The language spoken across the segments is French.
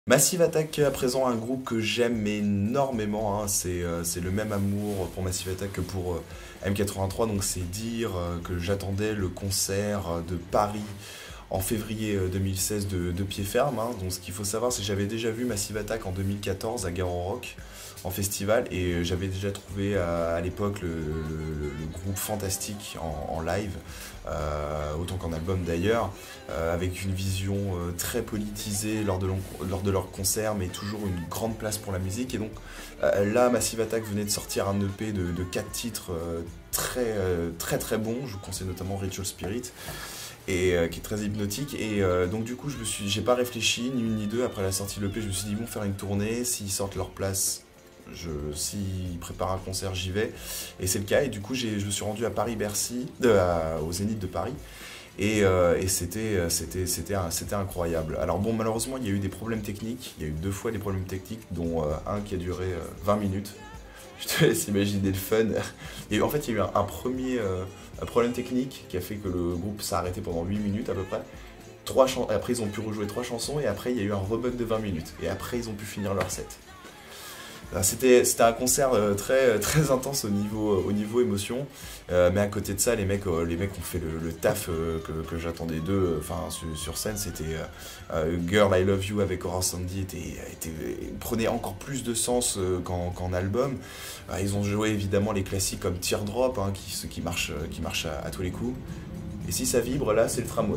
Massive Attack, à présent, un groupe que j'aime énormément, hein. C'est le même amour pour Massive Attack que pour M83, donc c'est dire que j'attendais le concert de Paris en février 2016 de pied ferme, hein. Donc ce qu'il faut savoir, c'est que j'avais déjà vu Massive Attack en 2014 à Garo Rock en festival et j'avais déjà trouvé à l'époque le groupe fantastique en live, autant qu'en album d'ailleurs, avec une vision très politisée lors de leurs concerts, mais toujours une grande place pour la musique. Et donc là, Massive Attack venait de sortir un EP de 4 titres très bons. Je vous conseille notamment Ritual Spirit, et qui est très hypnotique. Et donc du coup, j'ai pas réfléchi ni une ni deux après la sortie de l'EP. Je me suis dit, ils vont faire une tournée, s'ils sortent leur place, s'ils préparent un concert, j'y vais. Et c'est le cas. Et du coup, je me suis rendu à Paris-Bercy, au Zénith de Paris. Et c'était incroyable. Alors bon, malheureusement, il y a eu des problèmes techniques. Il y a eu 2 fois des problèmes techniques, dont un qui a duré 20 minutes. Je te laisse imaginer le fun. Et en fait, il y a eu un premier problème technique qui a fait que le groupe s'est arrêté pendant 8 minutes à peu près. Après, ils ont pu rejouer 3 chansons et après, il y a eu un rebut de 20 minutes. Et après, ils ont pu finir leur set. C'était un concert très intense au niveau émotion, mais à côté de ça, les mecs ont fait le taf que j'attendais d'eux. Enfin, sur scène, c'était Girl I Love You avec Aura Sandy prenait encore plus de sens qu'en album. Ils ont joué évidemment les classiques comme Teardrop, hein, qui marche à tous les coups. Et si ça vibre, là, c'est le tramway.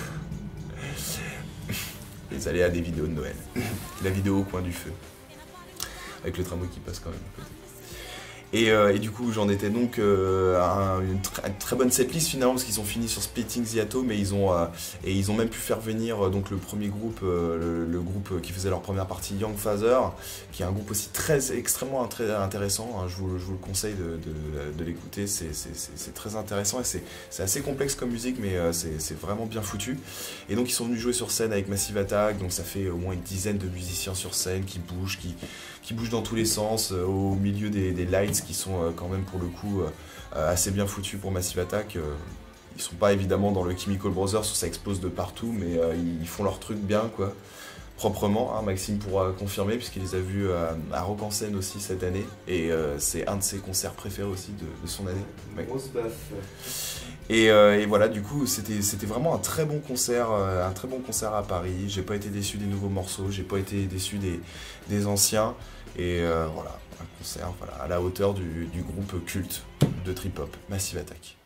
Les aléas des vidéos de Noël. La vidéo au coin du feu, avec le tramway qui passe quand même à côté. Et du coup, j'en étais donc à une très bonne setlist finalement, parce qu'ils ont fini sur Splitting the Atom, et ils ont même pu faire venir donc le premier groupe, le groupe qui faisait leur première partie, Young Father, qui est un groupe aussi extrêmement très intéressant, hein. Je vous le conseille de l'écouter, c'est très intéressant, et c'est assez complexe comme musique, mais c'est vraiment bien foutu. Et donc ils sont venus jouer sur scène avec Massive Attack, donc ça fait au moins une dizaine de musiciens sur scène qui bougent dans tous les sens, au milieu des lights qui sont quand même pour le coup assez bien foutus pour Massive Attack. Ils sont pas évidemment dans le Chemical Brothers où ça explose de partout, mais ils font leur truc bien, quoi, proprement, hein. Maxime pourra confirmer puisqu'il les a vus à Rock en Scène aussi cette année, et c'est un de ses concerts préférés aussi de son année. Ouais. Grosse baffe. Et voilà, du coup, c'était vraiment un très bon concert à Paris. J'ai pas été déçu des nouveaux morceaux, j'ai pas été déçu des anciens. Et voilà, un concert, voilà, à la hauteur du groupe culte de trip-hop, Massive Attack.